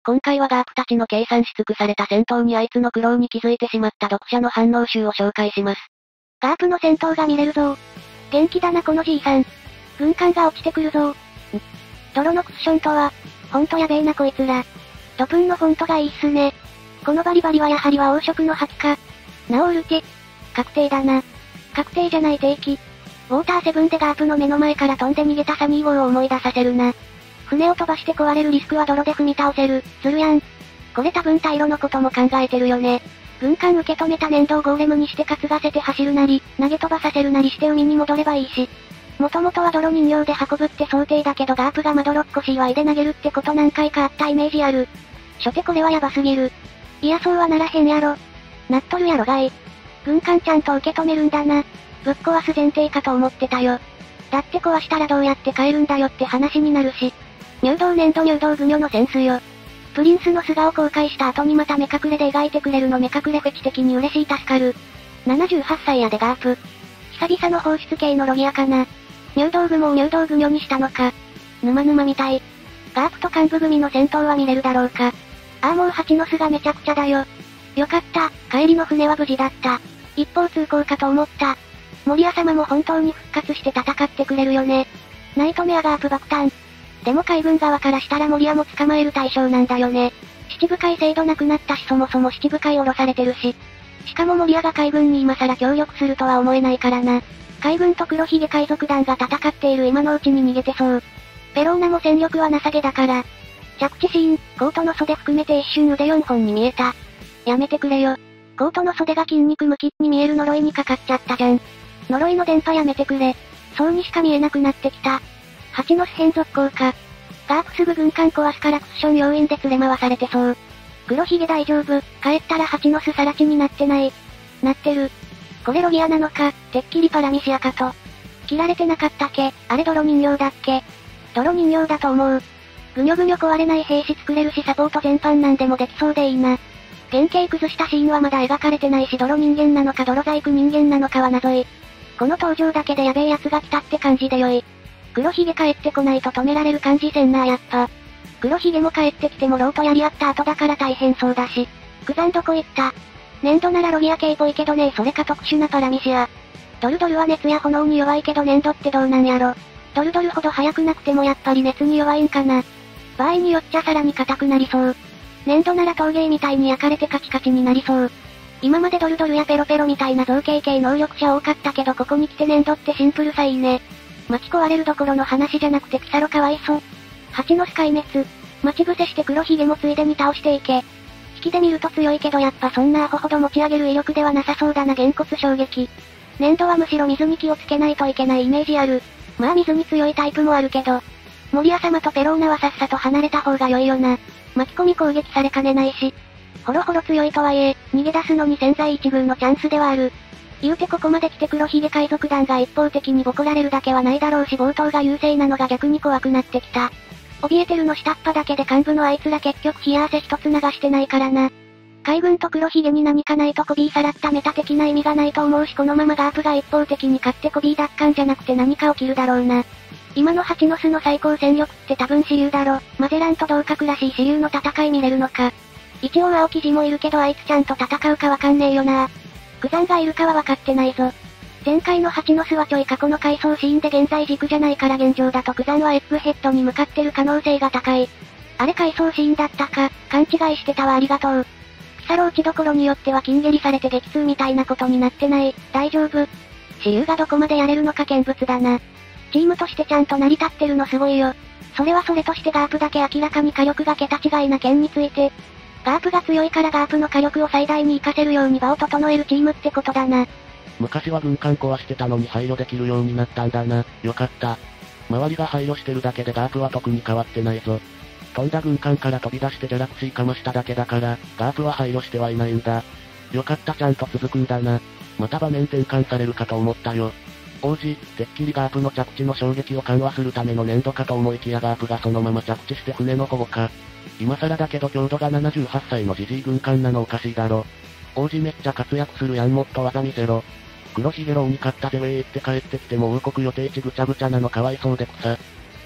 今回はガープたちの計算し尽くされた戦闘にあいつの苦労に気づいてしまった読者の反応集を紹介します。 ガープの戦闘が見れるぞ。元気だなこのじいさん。軍艦が落ちてくるぞ。泥のクッションとは、ほんとやべえなこいつら。ドプンのフォントがいいっすね。このバリバリはやはりは黄色の覇気か。ナオールティ。確定だな。確定じゃない定期。ウォーターセブンでガープの目の前から飛んで逃げたサニー号を思い出させるな。船を飛ばして壊れるリスクは泥で踏み倒せる、するやん。これ多分退路のことも考えてるよね。軍艦受け止めた粘土をゴーレムにして担がせて走るなり、投げ飛ばさせるなりして海に戻ればいいし。もともとは泥人形で運ぶって想定だけどガープがまどろっこしいわいで投げるってこと何回かあったイメージある。初手これはヤバすぎる。いやそうはならへんやろ。なっとるやろがい。軍艦ちゃんと受け止めるんだな。ぶっ壊す前提かと思ってたよ。だって壊したらどうやって帰るんだよって話になるし。入道粘土入道グニョのセンスよ。プリンスの素顔公開した後にまた目隠れで描いてくれるの目隠れフェチ的に嬉しい助かる。78歳やでガープ。久々の放出系のロギアかな。入道グモを入道グニョにしたのか。沼沼みたい。ガープと幹部組の戦闘は見れるだろうか。ああもう蜂の巣がめちゃくちゃだよ。よかった、帰りの船は無事だった。一方通行かと思った。森谷様も本当に復活して戦ってくれるよね。ナイトメアガープ爆誕。でも海軍側からしたら森谷も捕まえる対象なんだよね。七部会制度なくなったしそもそも七部会降ろされてるし。しかも森谷が海軍に今更協力するとは思えないからな。海軍と黒ひげ海賊団が戦っている今のうちに逃げてそう。ペローナも戦力は情けだから。着地シーン、コートの袖含めて一瞬腕4本に見えた。やめてくれよ。コートの袖が筋肉ムキに見える呪いにかかっちゃったじゃん。呪いの伝播やめてくれ。そうにしか見えなくなってきた。蜂の巣変続効果。ガープすぐ軍艦壊すからクッション要因で連れ回されてそう。黒ひげ大丈夫、帰ったら蜂の巣さら地になってない。なってる。これロギアなのか、てっきりパラミシアかと。切られてなかったっけ、あれ泥人形だっけ。泥人形だと思う。ぐにょぐにょ壊れない兵士作れるしサポート全般なんでもできそうでいいな。原型崩したシーンはまだ描かれてないし泥人間なのか泥細工人間なのかは謎い。この登場だけでやべえ奴が来たって感じでよい。黒ひげ帰ってこないと止められる感じせんなやっぱ。黒ひげも帰ってきてもローとやり合った後だから大変そうだし。クザンどこ行った？粘土ならロギア系っぽいけどねそれか特殊なパラミシア。ドルドルは熱や炎に弱いけど粘土ってどうなんやろ。ドルドルほど速くなくてもやっぱり熱に弱いんかな。場合によっちゃさらに硬くなりそう。粘土なら陶芸みたいに焼かれてカチカチになりそう。今までドルドルやペロペロみたいな造形系能力者多かったけどここに来て粘土ってシンプルさいいね。町壊れるどころの話じゃなくてピサロかわいそう。蜂の巣壊滅。待ち伏せして黒ひげもついでに倒していけ。引きで見ると強いけどやっぱそんなアホほど持ち上げる威力ではなさそうだなげんこつ衝撃。粘土はむしろ水に気をつけないといけないイメージある。まあ水に強いタイプもあるけど。森谷様とペローナはさっさと離れた方が良いよな。巻き込み攻撃されかねないし。ほろほろ強いとはいえ、逃げ出すのに千載一遇のチャンスではある。言うてここまで来て黒ひげ海賊団が一方的にボコられるだけはないだろうし冒頭が優勢なのが逆に怖くなってきた。怯えてるの下っ端だけで幹部のあいつら結局冷や汗一つ流してないからな。海軍と黒ひげに何かないとコビーさらったメタ的な意味がないと思うしこのままガープが一方的に勝ってコビー奪還じゃなくて何か起きるだろうな。今の蜂の巣の最高戦力って多分支流だろ。マゼランと同格らしい支流の戦い見れるのか。一応青生地もいるけどあいつちゃんと戦うかわかんねえよな。クザンがいるかは分かってないぞ。前回の蜂の巣はちょい過去の回想シーンで現在軸じゃないから現状だとクザンはエッグヘッドに向かってる可能性が高い。あれ回想シーンだったか、勘違いしてたわありがとう。ピサロ打ちどころによっては金蹴りされて激痛みたいなことになってない、大丈夫。支流がどこまでやれるのか見物だな。チームとしてちゃんと成り立ってるのすごいよ。それはそれとしてガープだけ明らかに火力が桁違いな件について。ガープが強いからガープの火力を最大に活かせるように場を整えるチームってことだな。 昔は軍艦壊してたのに配慮できるようになったんだな。よかった。周りが配慮してるだけでガープは特に変わってないぞ。飛んだ軍艦から飛び出してギャラクシーかましただけだから、ガープは配慮してはいないんだ。よかったちゃんと続くんだな。また場面転換されるかと思ったよ。王子、てっきりガープの着地の衝撃を緩和するための粘土かと思いきやガープがそのまま着地して船の保護か。今更だけど強度が78歳のジジイ軍艦なのおかしいだろ。王子めっちゃ活躍するやんもっと技見せろ。黒ひげローに勝ったぜウェーって帰ってきても王国予定地ぐちゃぐちゃなのかわいそうで草。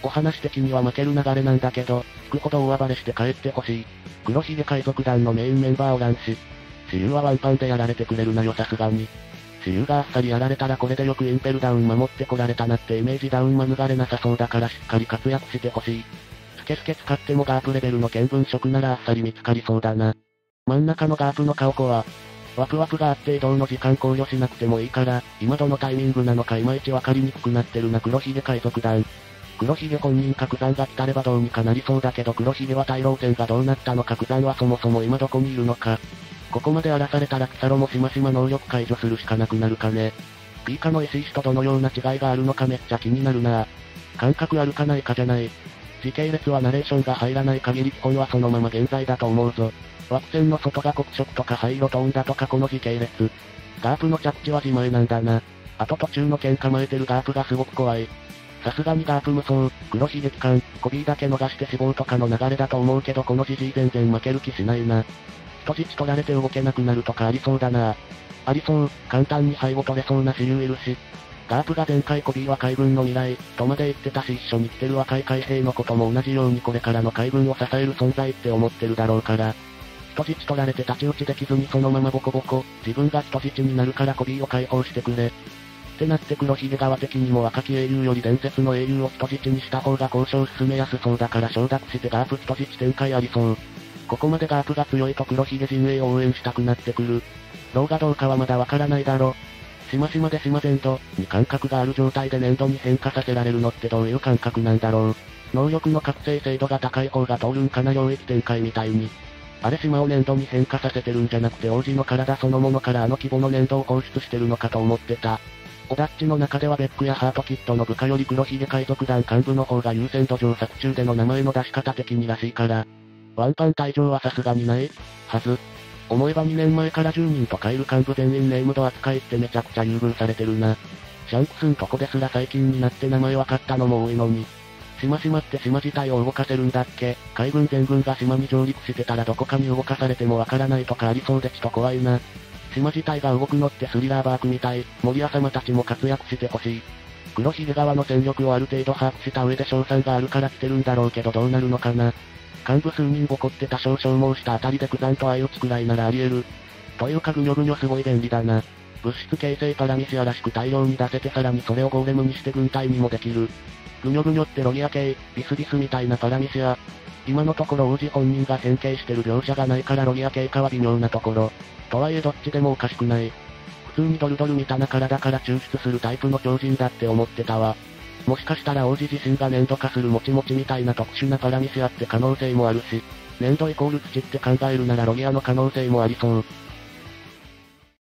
お話的には負ける流れなんだけど、引くほど大暴れして帰ってほしい。黒ひげ海賊団のメインメンバーおらんし。私有はワンパンでやられてくれるなよさすがに。私有があっさりやられたらこれでよくインペルダウン守ってこられたなってイメージダウン免れなさそうだからしっかり活躍してほしい。スケスケ使ってもガープレベルの見聞色ならあっさり見つかりそうだな。真ん中のガープの顔子は、ワプワプがあって移動の時間考慮しなくてもいいから、今どのタイミングなのかいまいちわかりにくくなってるな黒ひげ海賊団。黒ひげ本人か九山が来たればどうにかなりそうだけど黒ひげは大老戦がどうなったのか九山はそもそも今どこにいるのか。ここまで荒らされたらキサロもしましま能力解除するしかなくなるかね。ピーカの石石とどのような違いがあるのかめっちゃ気になるな。感覚あるかないかじゃない。時系列はナレーションが入らない限り基本はそのまま現在だと思うぞ。枠線の外が黒色とか灰色トーンだとかこの時系列。ガープの着地は自前なんだな。あと途中の剣構えてるガープがすごく怖い。さすがにガープ無双、黒ひげ機関、コビーだけ逃して死亡とかの流れだと思うけどこのジジイ全然負ける気しないな。人質取られて動けなくなるとかありそうだな。ありそう、簡単に背後取れそうな支流いるし。ガープが前回コビーは海軍の未来、とまで言ってたし一緒に来てる若い海兵のことも同じようにこれからの海軍を支える存在って思ってるだろうから。人質取られて太刀打ちできずにそのままボコボコ、自分が人質になるからコビーを解放してくれ。ってなって黒ひげ側的にも若き英雄より伝説の英雄を人質にした方が交渉進めやすそうだから承諾してガープ人質展開ありそう。ここまでガープが強いと黒ひげ陣営を応援したくなってくる。ローがどうかはまだわからないだろ。しましまでしま全土に感覚がある状態で粘土に変化させられるのってどういう感覚なんだろう。能力の覚醒精度が高い方が通るんかな領域展開みたいに。あれ島を粘土に変化させてるんじゃなくて王子の体そのものからあの規模の粘土を放出してるのかと思ってた。オダッチの中ではベックやハートキットの部下より黒ひげ海賊団幹部の方が優先度上作中での名前の出し方的にらしいから。ワンパン退場はさすがにないはず。思えば2年前から10人とかいる幹部全員ネームド扱いってめちゃくちゃ優遇されてるな。シャンクスんとこですら最近になって名前分かったのも多いのに。島々って島自体を動かせるんだっけ？海軍全軍が島に上陸してたらどこかに動かされてもわからないとかありそうでちと怖いな。島自体が動くのってスリラーバークみたい、森浅間たちも活躍してほしい。黒ひげ側の戦力をある程度把握した上で賞賛があるから来てるんだろうけどどうなるのかな。幹部数人ボコって多少消耗したあたりで九山と相打つくらいならあり得る。というかぐにょぐにょすごい便利だな。物質形成パラミシアらしく大量に出せてさらにそれをゴーレムにして軍隊にもできる。ぐにょぐにょってロギア系、ビスビスみたいなパラミシア。今のところ王子本人が変形してる描写がないからロギア系かは微妙なところ。とはいえどっちでもおかしくない。普通にドルドルみたいな体から抽出するタイプの超人だって思ってたわ。もしかしたら王子自身が粘土化するもちもちみたいな特殊なパラミシアって可能性もあるし、粘土イコール土って考えるならロギアの可能性もありそう。